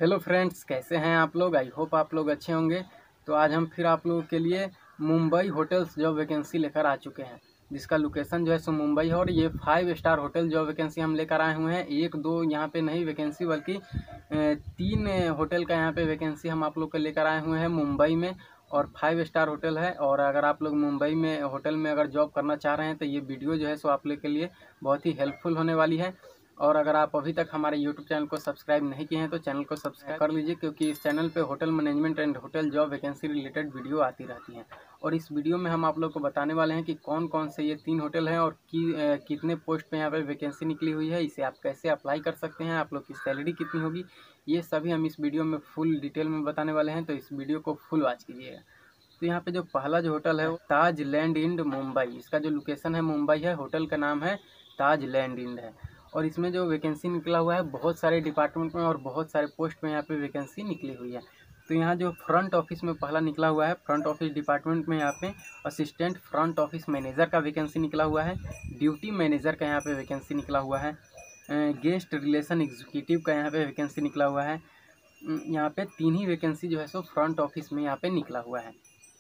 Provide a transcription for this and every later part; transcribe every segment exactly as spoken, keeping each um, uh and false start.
Hello friends, कैसे हैं आप लोग। आई होप आप लोग अच्छे होंगे। तो आज हम फिर आप लोगों के लिए मुंबई होटल्स जॉब वैकेंसी लेकर आ चुके हैं, जिसका लोकेशन जो है सो मुंबई है। और ये five star hotel job vacancy हम लेकर आए हुए हैं। एक दो यहाँ पे नहीं वैकेंसी, बल्कि तीन होटल का यहाँ पे वैकेंसी हम आप लोग को लेकर आए हुए हैं मुंबई में। और फाइव स्टार होटल है। और अगर आप लोग मुंबई में होटल में अगर जॉब करना चाह रहे हैं तो ये वीडियो जो है सो आप लोग के लिए बहुत ही हेल्पफुल होने वाली है। और अगर आप अभी तक हमारे यूट्यूब चैनल को सब्सक्राइब नहीं किए हैं तो चैनल को सब्सक्राइब कर लीजिए, क्योंकि इस चैनल पे hotel management and hotel job vacancy related video आती रहती हैं। और इस वीडियो में हम आप लोग को बताने वाले हैं कि कौन कौन से ये तीन होटल हैं और कि, अ, कितने पोस्ट पे यहाँ पे वैकेंसी निकली हुई है, इसे आप कैसे अप्लाई कर सकते हैं, आप लोग की सैलरी कितनी होगी, ये सभी हम इस वीडियो में फुल डिटेल में बताने वाले हैं। तो इस वीडियो को फुल वॉच कीजिएगा। तो यहाँ पे जो पहला जो होटल है वो ताज लैंड इंड मुंबई, इसका जो लोकेशन है मुंबई है। होटल का नाम है ताज लैंड इंड है। और इसमें जो वैकेंसी निकला हुआ है बहुत सारे डिपार्टमेंट में और बहुत सारे पोस्ट में यहाँ पे वैकेंसी निकली हुई है। तो यहाँ जो फ्रंट ऑफिस में पहला निकला हुआ है, फ्रंट ऑफिस डिपार्टमेंट में यहाँ पे असिस्टेंट फ्रंट ऑफिस मैनेजर का वैकेंसी निकला हुआ है। ड्यूटी मैनेजर का यहाँ पे वैकेंसी निकला हुआ है। गेस्ट रिलेशन एग्जीक्यूटिव का यहाँ पे वैकेंसी निकला हुआ है। यहाँ पे तीन ही वैकेंसी जो है सो फ्रंट ऑफिस में यहाँ पे निकला हुआ है।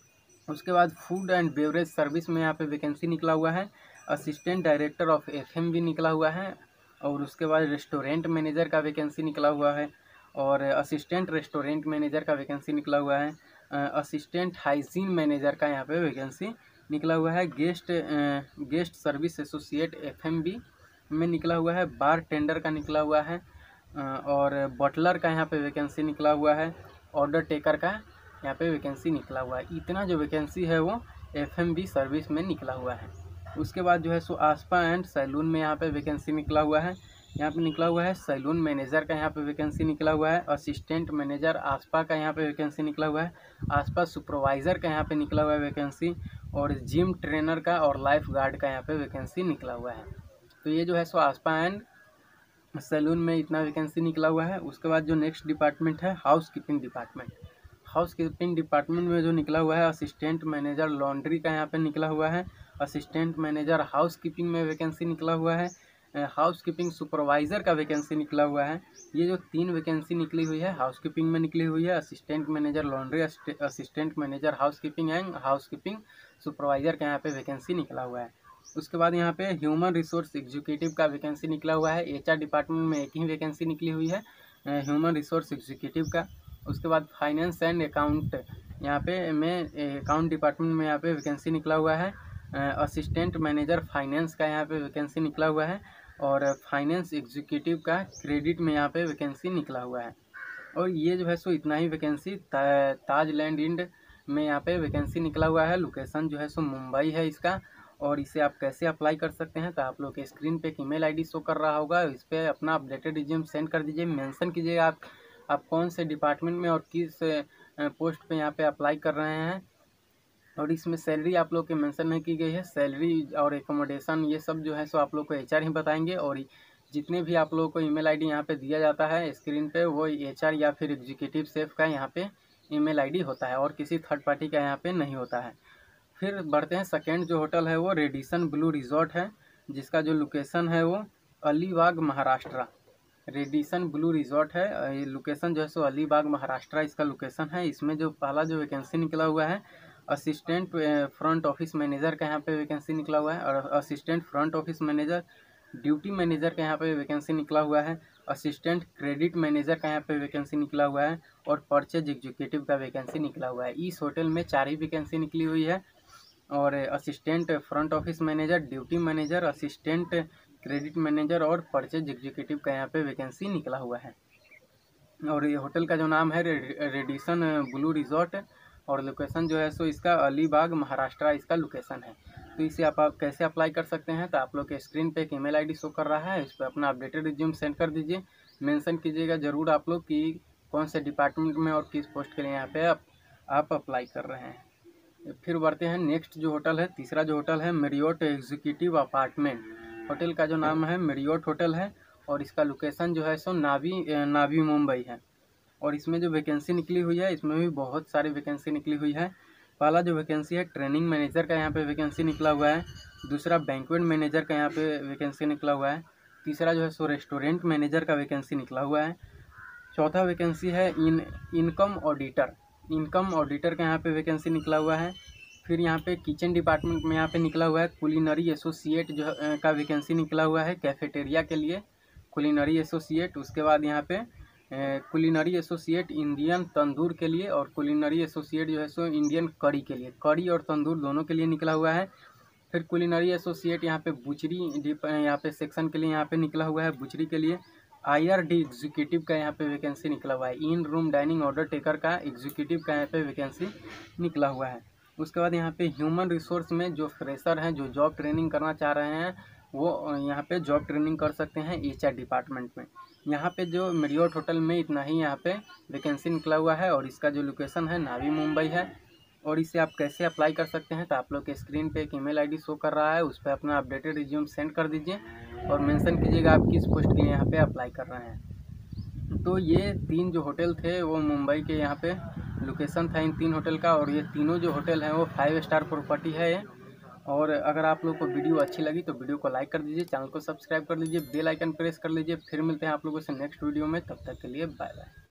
उसके बाद फूड एंड बेवरेज सर्विस में यहाँ पे वैकेंसी निकला हुआ है। असिस्टेंट डायरेक्टर ऑफ एफएम भी निकला हुआ है। और उसके बाद रेस्टोरेंट मैनेजर का वैकेंसी निकला हुआ है। और असिस्टेंट रेस्टोरेंट मैनेजर का वैकेंसी निकला हुआ है। असिस्टेंट हाइजीन मैनेजर का यहाँ पे वैकेंसी निकला हुआ है। Guest guest service associate FMB में निकला हुआ है। बार टेंडर का निकला हुआ है। और बटलर का यहाँ पे वैकेंसी निकला हुआ है। ऑर्डर टेकर का यहाँ पे वैकेंसी निकला हुआ है। इतना जो वैकेंसी है वो एफएमबी सर्विस में निकला हुआ है। उसके बाद जो है सो आस्पा एंड सैलून में यहाँ पे वैकेंसी निकला हुआ है। यहाँ पे निकला हुआ है सैलून मैनेजर का यहाँ पे वैकेंसी निकला हुआ है। असिस्टेंट मैनेजर आस्पा का यहाँ पे वैकेंसी निकला हुआ है। आस्पा सुपरवाइज़र का यहाँ पे निकला हुआ है वैकेंसी। और जिम ट्रेनर का और लाइफ गार्ड का यहाँ पे वैकेंसी निकला हुआ है। तो ये जो है सो आस्पा एंड सैलून में इतना वैकेंसी निकला हुआ है। उसके बाद जो नेक्स्ट डिपार्टमेंट है housekeeping department. Housekeeping department में जो निकला हुआ है असिस्टेंट मैनेजर लॉन्ड्री का यहाँ पे निकला हुआ है। असिस्टेंट मैनेजर हाउस कीपिंग में वैकेंसी निकला हुआ है। हाउस कीपिंग सुपरवाइज़र का वैकेंसी निकला हुआ है। ये जो तीन वैकेंसी निकली हुई है हाउस कीपिंग में निकली हुई है। Assistant manager laundry, assistant manager housekeeping and housekeeping supervisor का यहाँ पे वैकेंसी निकला हुआ है। उसके बाद यहाँ पे ह्यूमन रिसोर्स एग्जीक्यूटिव का वैकेंसी निकला हुआ है। एचआर डिपार्टमेंट में एक ही वैकेंसी निकली हुई है, ह्यूमन रिसोर्स एग्जीक्यूटिव का। उसके बाद फाइनेंस एंड अकाउंट यहाँ पे में अकाउंट डिपार्टमेंट में यहाँ पे वैकेंसी निकला हुआ है। असिस्टेंट मैनेजर फाइनेंस का यहाँ पे वैकेंसी निकला हुआ है। और फाइनेंस एग्जीक्यूटिव का क्रेडिट में यहाँ पे वैकेंसी निकला हुआ है। और ये जो है सो इतना ही वैकेंसी ता, ताज लैंड इंड में यहाँ पे वैकेंसी निकला हुआ है। लोकेशन जो है सो मुंबई है इसका। और इसे आप कैसे अप्लाई कर सकते हैं तो आप लोग के स्क्रीन पे एक ईमेल आईडी शो कर रहा होगा, इस पर अपना अपडेटेड रिज्यूम सेंड कर दीजिए। मेंशन कीजिए आप आप कौन से डिपार्टमेंट में और किस पोस्ट पे यहाँ पे अप्लाई कर रहे हैं। और इसमें सैलरी आप लोग के मेंशन नहीं की गई है। सैलरी और एकोमोडेशन ये सब जो है सो आप लोग को एचआर ही बताएंगे। और जितने भी आप लोगों को ईमेल आईडी यहाँ पे दिया जाता है स्क्रीन पे, वो एचआर या फिर एग्जीक्यूटिव सेफ का यहाँ पे ईमेल आईडी होता है और किसी थर्ड पार्टी का यहाँ पे नहीं होता है। फिर बढ़ते हैं, सेकेंड जो होटल है वो रेडिसन ब्लू रिजॉर्ट है, जिसका जो लोकेशन है वो Alibag Maharashtra. Radisson Blu resort है, ये लोकेशन जो है सो अलीबाग महाराष्ट्र इसका लोकेशन है। इसमें जो पहला जो वैकेंसी निकला हुआ है असिस्टेंट फ्रंट ऑफिस मैनेजर का यहाँ पे वैकेंसी निकला हुआ है। और assistant front office manager duty manager का यहाँ पे वैकेंसी निकला हुआ है। असिस्टेंट क्रेडिट मैनेजर का यहाँ पे वैकेंसी निकला हुआ है। और परचेज एग्जीक्यूटिव का वैकेंसी निकला हुआ है। इस होटल में चार ही वैकेंसी निकली हुई है। और assistant front office manager, duty manager, assistant credit manager और परचेज एग्जीक्यूटिव का यहाँ पे वैकेंसी निकला हुआ है। और ये होटल का जो नाम है रेडिसन ब्लू रिजॉर्ट। और लोकेशन जो है सो इसका अलीबाग महाराष्ट्र इसका लोकेशन है। तो इसे आप, आप कैसे अप्लाई कर सकते हैं तो आप लोग के स्क्रीन पे एक ईमेल आईडी शो कर रहा है, इस पर अपना अपडेटेड रिज्यूम सेंड कर दीजिए। मेंशन कीजिएगा ज़रूर आप लोग कि कौन से डिपार्टमेंट में और किस पोस्ट के लिए यहाँ पे आप, आप अप्लाई कर रहे हैं। फिर बढ़ते हैं, नेक्स्ट जो होटल है, तीसरा जो होटल है मेरियोट एग्जीक्यूटिव अपार्टमेंट। होटल का जो नाम है मेरियोट होटल है। और इसका लोकेशन जो है सो नावी नावी मुंबई है। और इसमें जो वैकेंसी निकली हुई है इसमें भी बहुत सारी वैकेंसी निकली हुई है। पहला जो वैकेंसी है ट्रेनिंग मैनेजर का यहाँ पे वैकेंसी निकला हुआ है। दूसरा बैंक्वेट मैनेजर का यहाँ पे वैकेंसी निकला हुआ है। तीसरा जो है सो रेस्टोरेंट मैनेजर का वैकेंसी निकला हुआ है। चौथा वैकेंसी है in income auditor. Income auditor का यहाँ पे वैकेंसी निकला हुआ है। फिर यहाँ पे किचन डिपार्टमेंट में यहाँ पे निकला हुआ है कुलिनरी एसोसिएट जो है, का वैकेंसी निकला हुआ है कैफेटेरिया के लिए, कुलिनरी एसोसिएट। उसके बाद यहाँ पे कुलिनरी एसोसिएट इंडियन तंदूर के लिए, और कुलिनरी एसोसिएट जो है सो इंडियन करी के लिए, करी और तंदूर दोनों के लिए निकला हुआ है। फिर कुलिनरी एसोसिएट यहाँ पे बुचरी यहाँ पे सेक्शन के लिए यहाँ पे निकला हुआ है, बुचरी के लिए। आईआरडी एग्जीक्यूटिव का यहाँ पे वैकेंसी निकला हुआ है, in room dining order taker का एग्जीक्यूटिव का यहाँ पे वैकेंसी निकला हुआ है। उसके बाद यहाँ पे ह्यूमन रिसोर्स में जो फ्रेशर हैं, जो जॉब ट्रेनिंग करना चाह रहे हैं, वो यहाँ पे जॉब ट्रेनिंग कर सकते हैं एचआर डिपार्टमेंट में। यहाँ पे जो मेरियट होटल में इतना ही यहाँ पे वैकेंसी निकला हुआ है, और इसका जो लोकेशन है नावी मुंबई है। और इसे आप कैसे अप्लाई कर सकते हैं, तो आप लोग के स्क्रीन पे एक ईमेल आईडी शो कर रहा है, उस पर अपना अपडेटेड रिज्यूम सेंड कर दीजिए और मेंशन कीजिएगा आप किस पोस्ट के लिए यहाँ पे अप्लाई कर रहे हैं। तो ये तीन जो होटल थे वो मुंबई के यहाँ पे लोकेशन था इन तीन होटल का, और ये तीनों जो होटल हैं वो फाइव स्टार प्रॉपर्टी है। और अगर आप लोग को वीडियो अच्छी लगी तो वीडियो को लाइक कर दीजिए, चैनल को सब्सक्राइब कर लीजिए, बेल आइकन प्रेस कर लीजिए। फिर मिलते हैं आप लोगों से नेक्स्ट वीडियो में, तब तक के लिए बाय बाय।